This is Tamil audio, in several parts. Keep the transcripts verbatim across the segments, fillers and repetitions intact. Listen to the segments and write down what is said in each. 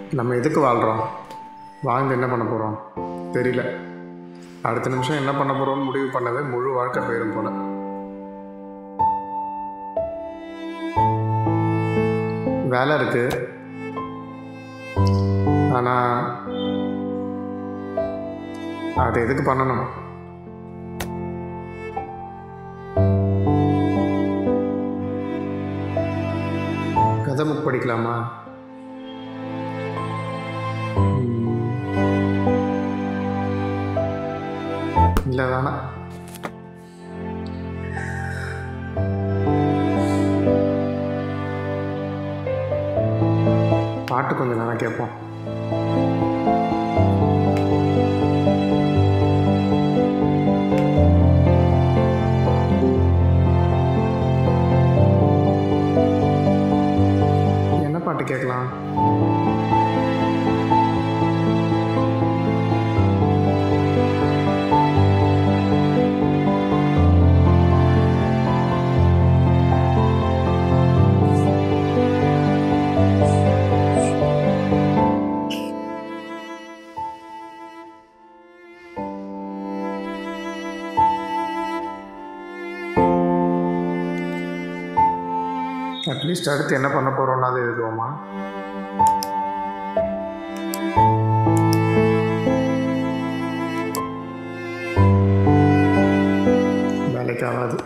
நம்ம எதுக்கு வாழ்கிறோம், வாழ்ந்து என்ன பண்ண போகிறோம் தெரியல. அடுத்த நிமிஷம் என்ன பண்ண போகிறோம்னு முடிவு பண்ணவே முழு வாழ்க்கை போயிடும் போல. வேலை இருக்குது, ஆனால் அது எதுக்கு பண்ணணும்? கதை புக் படிக்கலாமா? இல்லை வேணாம். பாட்டு கொஞ்சம் நேரம் கேட்போம். என்ன பாட்டு கேட்கலாம்? அட்லீஸ்ட் அடுத்து என்ன பண்ண போகிறோன்னா அது எழுதுவோமா? வேலைக்கு ஆகாது.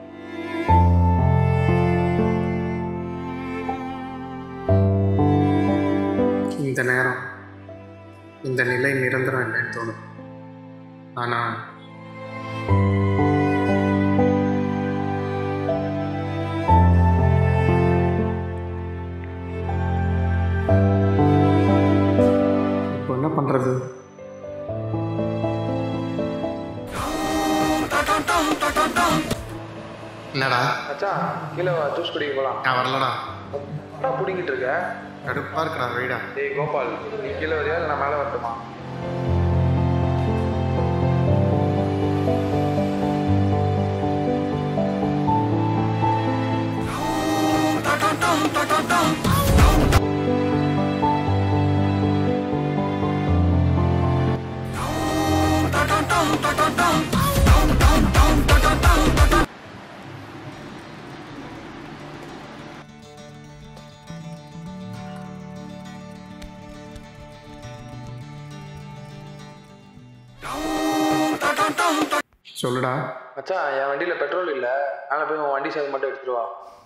இந்த நேரம் இந்த நிலை நிரந்தரம் இல்லைன்னு தோணும். ஆனால் இப்போ என்ன பண்ணுறது? என்னடா அச்சா கீழே ஜூஸ் குடிக்க போகலாம். நான் வரலடா. என்ன பிடிங்கிட்டு இருக்க? கடுப்பாக இருக்கடா வெயிடா. ஏய் கோபால், நீ கீழே வரியா இல்லை நான் மேலே வரட்டுமா? சொல்லுடா. மச்சான், என் வண்டியில் பெட்ரோல் இல்லை, அதனால் போய் உன் வண்டி சேர்த்து மட்டும் எடுத்துட்டு வா.